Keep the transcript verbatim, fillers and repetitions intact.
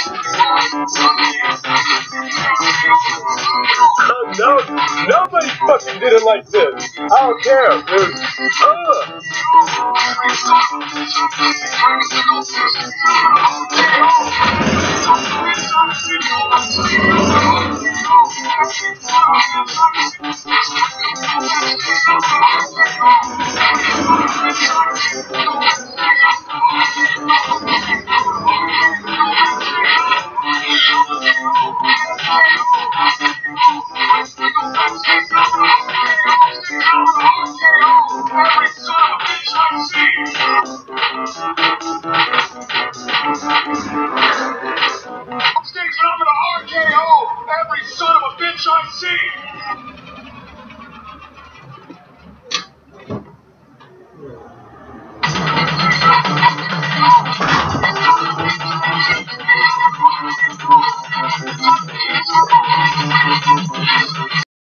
Uh, no, nobody fucking did it like this. I don't care, dude. Ugh.